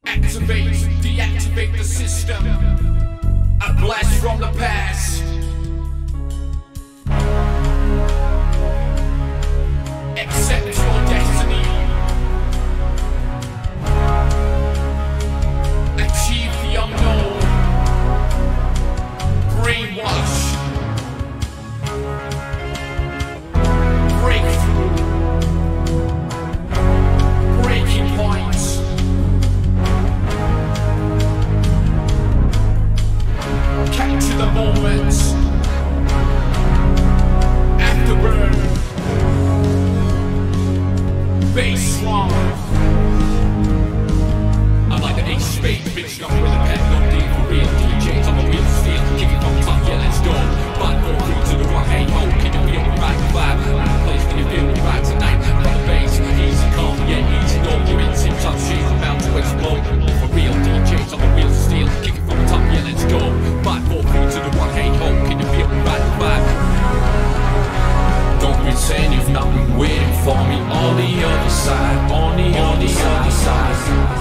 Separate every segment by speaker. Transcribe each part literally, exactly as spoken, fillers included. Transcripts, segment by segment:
Speaker 1: Activate, deactivate the system. A blast from the past. Accept your destiny. Achieve the unknown. Brainwash. Breakthrough. Breaking points. Capture the moment. Afterburn. Baseline. I'm like the ace of spades, bitch. I'm with a pack, no D for real D Js. I'm a real steel, kick it from the top, yeah, let's go. Fight for through to the rock, hey ho, can you feel the right vibe? Place, can you feel the right tonight? On the bass, easy come, yeah, easy go. You're in tip top shit, about to explode. For real D Js, I'm a real steel, kick it from the top, yeah, let's go. Fight for through to the rock, hey ho, can you feel the right vibe? Don't pretend you've not been waiting for me on the other side, on the other side.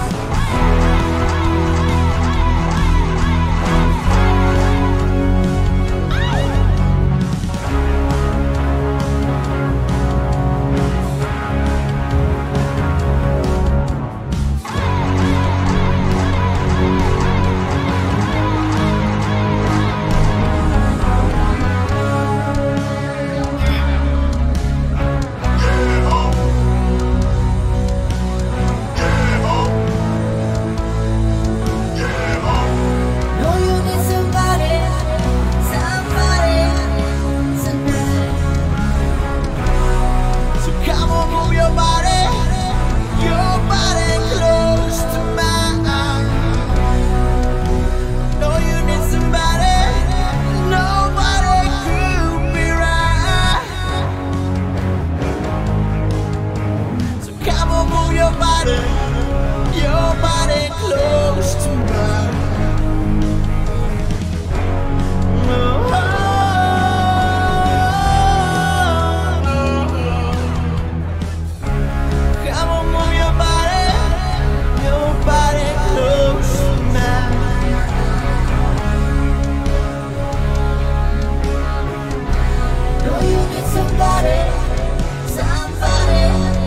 Speaker 1: Your body close to mine. No. Come on, move your body, your body close to mine. No, you need somebody, somebody.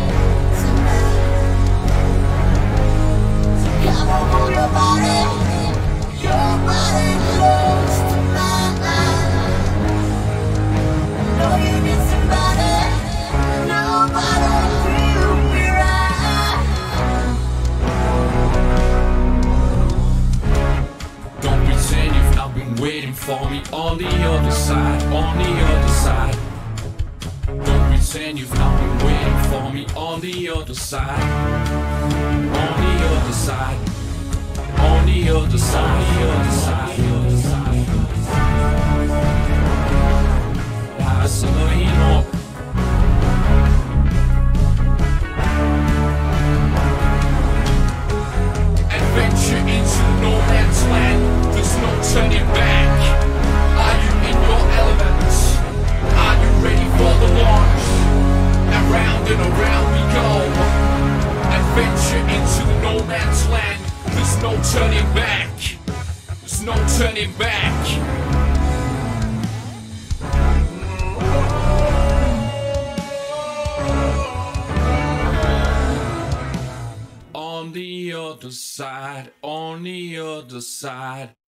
Speaker 1: Come on, move your body, your body close to mine. No, you need somebody, nobody will be right. Don't pretend you've not been waiting for me on the other side, on the other side. Don't pretend you've not been waiting for me on the other side. On the other side, on the other side, the other side, the other side. Gasolina. Adventure into no man's land. There's no turning back. Are you in your element? Are you ready for the launch? Around and around we go. Adventure into no man's land. There's no turning back. There's no turning back. On the other side, on the other side.